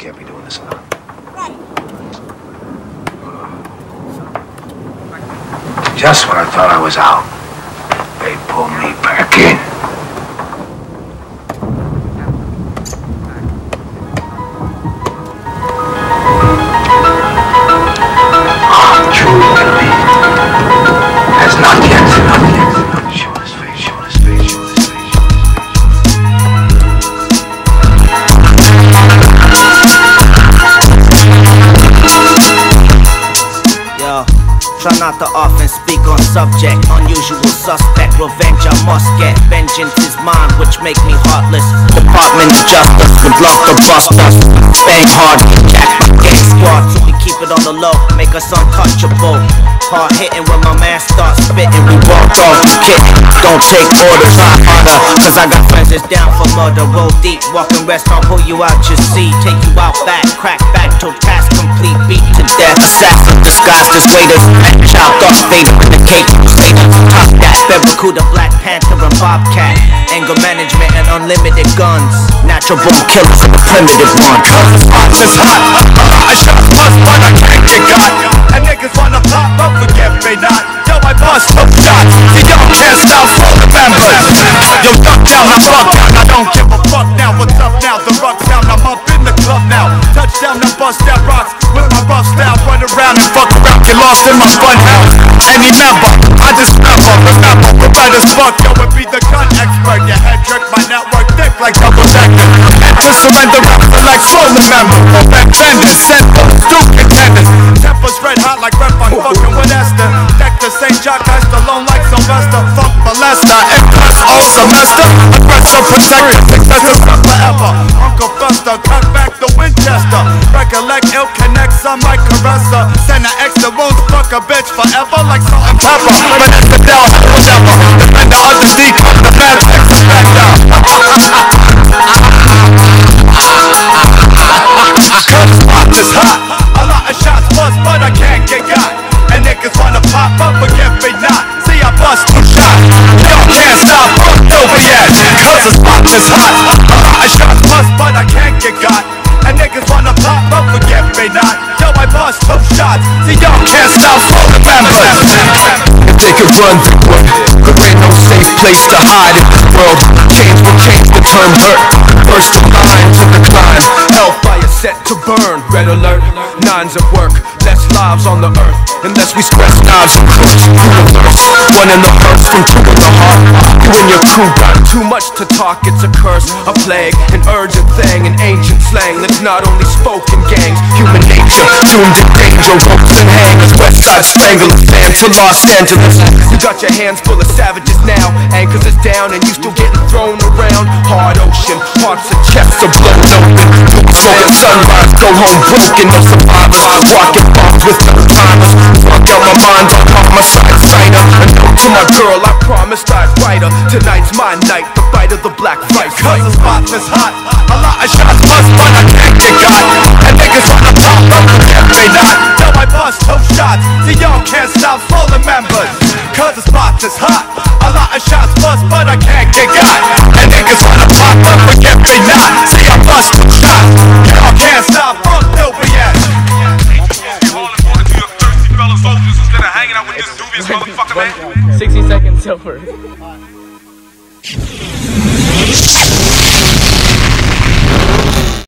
can't be doing this alone. Just when I thought I was out, they pulled me back in. Our true enemy has not yet. Show his face, show his face, show his face, show his face. Yo, try not to often speak on subject. Unusual suspect, revenge I must get. Vengeance is mine, which make me heartless. Department of Justice would love to bust us. Bang hard, jack my gang squad, so we keep it on the low, make us untouchable. Hard hitting when my man starts spitting. We walk off the kit, don't take orders, try harder, cause I got friends that's down for murder. Roll deep, walk and rest, I'll pull you out your seat. Take you out back, crack back till task complete. Beat to death, assassin disguised as waiters. Chopped off Vader in the cape, Crusader. Top that, Barracuda, Black Panther and Bobcat. Anger management and unlimited guns. Natural born killers and the primitive one. Cause the spot is hot, I shot plus but I can't get got. And niggas wanna pop up, forget me not. Yo, I bust up shots, so y'all can't stop for the members. Yo, duck down, I fuck down, I don't give a fuck now. What's up now? The rock's down, I'm up in the club now. Touchdown, I bust down rocks with my rough style. Run around and fuck around, get lost in my fun house. And remember, I just remember, we're right as fuck. Yo, and be the gun expert. Your head trick, my network thick like double decker. And to surrender rapper like soul remember. Back benders, simple, Duke contenders. Tempers red hot like rep, I'm fucking with Esther. Deck the St. Jack, I alone like Sylvester. Fuck molester, and plus all semester. Aggressor, protector, successor, forever. Uncle Fester, cut back the Winchester. Recollect, ill connects, I'm like Caressa. Send an extra wounds, fuck a bitch forever like salt and pepper. But it's the devil, whatever. Defender of the deep, the bad sex offender. Cause the spot is hot. A lot of shots bust, but I can't get got. And niggas wanna pop up, forget me not. See, I bust 2 shots. Y'all can't stop, fucked over yet. Cause the spot is hot. A lot of shots bust, but I can't get got. And niggas wanna pop up, forget me not. Yo, I bust 2 shots. See, y'all can't stop, fuck the members. If they could run, they would. There ain't no safe place to hide in this world. Change will change the term hurt. First in line to decline. Hellfire set to burn. Red alert, 9s at work. Less lives on the earth, unless we stress knives and curse. Universe, 1 in the hearse from 2 in the heart. You and your crew got too much to talk, it's a curse. A plague, an urgent thing, an ancient slang that's not only spoken gangs. Human nature, doomed in danger, ropes and hangers. West side stranglers, sand to Los Angeles. You got your hands full of savages now. Anchors is down and you still getting thrown around. Hard ocean, hearts and chests are blown open. So at sunrise, go home broken. No survivors, walking bombs with no timers. Fuck out my mind, don't homicide signer. A note to my girl, I promised I'd write her. Tonight's my night, the fight of the black vice. Cause the spot is hot. A lot of shots bust,